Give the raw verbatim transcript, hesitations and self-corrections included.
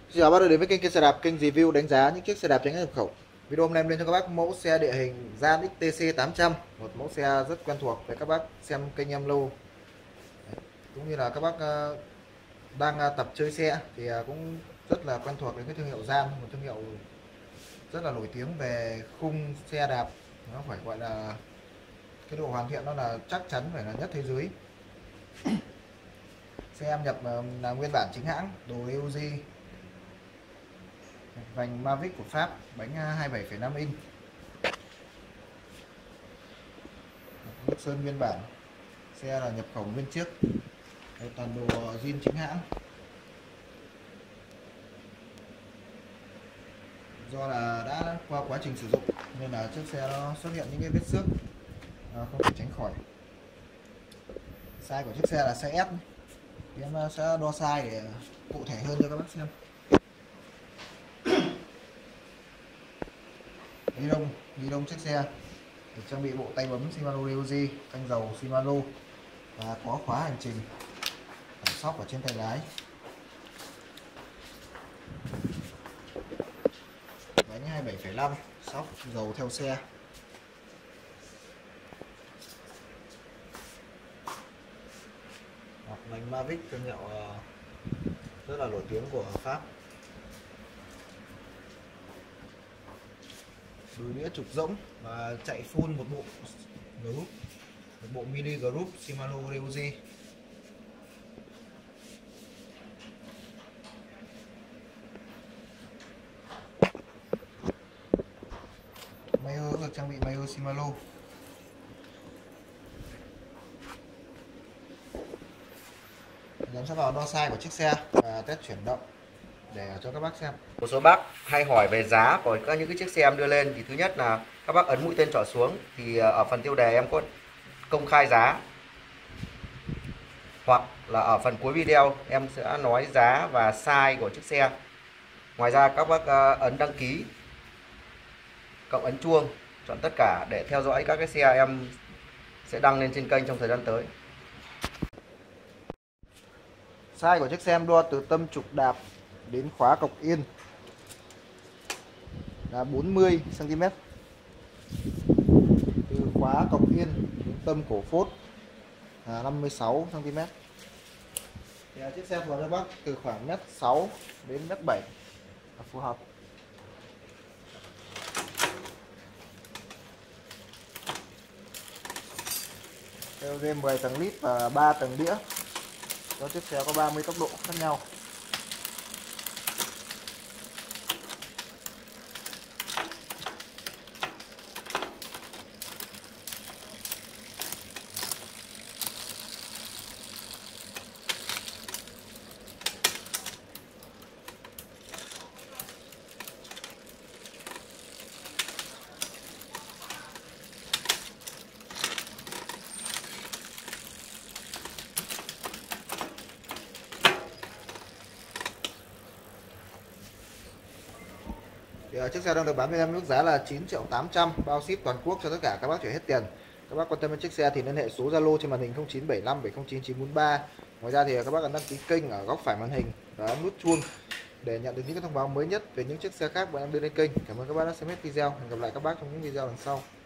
Xin chào bác đã đến với kênh Xe Đạp, kênh review đánh giá những chiếc xe đạp tránh nhập khẩu. Video hôm nay em lên cho các bác mẫu xe địa hình Gian ích tê xê tám trăm, một mẫu xe rất quen thuộc với các bác xem kênh em lâu. Cũng như là các bác ờ, đang ờ, tập chơi xe thì ờ, cũng rất là quen thuộc với cái thương hiệu Gian, một thương hiệu rất là nổi tiếng về khung xe đạp. Nó phải gọi là cái độ hoàn thiện nó là chắc chắn phải là nhất thế giới. Xe em nhập ờ, là nguyên bản chính hãng, đồ e u giê, vành Mavic của Pháp, bánh hai mươi bảy phẩy năm inch, nước sơn nguyên bản, xe là nhập khẩu nguyên chiếc. Đây, toàn đồ zin chính hãng. Do là đã qua quá trình sử dụng nên là chiếc xe nó xuất hiện những cái vết xước không thể tránh khỏi. Size của chiếc xe là size S. Thì em sẽ đo size để cụ thể hơn cho các bác xem. Ghi đông, ghi đông chiếc xe được trang bị bộ tay bấm Shimano e u giê, phanh dầu Shimano và có khóa hành trình cảm sóc ở trên tay lái. Bánh hai mươi bảy phẩy năm, sóc dầu theo xe. Hoặc bánh Mavic, thương hiệu rất là nổi tiếng của Pháp. Đùi đĩa trục rỗng và chạy full một bộ group, một bộ mini group Shimano e u giê. Mayo được trang bị Mayo Shimano. Em sẽ vào đo size của chiếc xe và test chuyển động để cho các bác xem. Một số bác hay hỏi về giá của các những cái chiếc xe em đưa lên, thì thứ nhất là các bác ấn mũi tên trỏ xuống thì ở phần tiêu đề em có công khai giá, hoặc là ở phần cuối video em sẽ nói giá và size của chiếc xe. Ngoài ra các bác ấn đăng ký cộng ấn chuông, chọn tất cả để theo dõi các cái xe em sẽ đăng lên trên kênh trong thời gian tới. Size của chiếc xe em đo từ tâm trục đạp đến khóa cọc yên là bốn mươi xăng ti mét, từ khóa cọc yên đến tâm cổ phốt là năm mươi sáu xăng ti mét. Thì chiếc xe phù hợp cho bác từ khoảng mét sáu đến mét bảy là phù hợp. Theo game mười tầng lít và ba tầng đĩa, cho chiếc xe có ba mươi tốc độ khác nhau. Thì chiếc xe đang được bán với em mức giá là chín triệu tám trăm, bao ship toàn quốc cho tất cả các bác chuyển hết tiền. Các bác quan tâm đến chiếc xe thì liên hệ số Zalo trên màn hình không chín bảy năm bảy không chín chín bốn ba. Ngoài ra thì các bác ấn đăng ký kênh ở góc phải màn hình và ấn nút chuông để nhận được những cái thông báo mới nhất về những chiếc xe khác bọn em đưa lên kênh. Cảm ơn các bác đã xem hết video. Hẹn gặp lại các bác trong những video lần sau.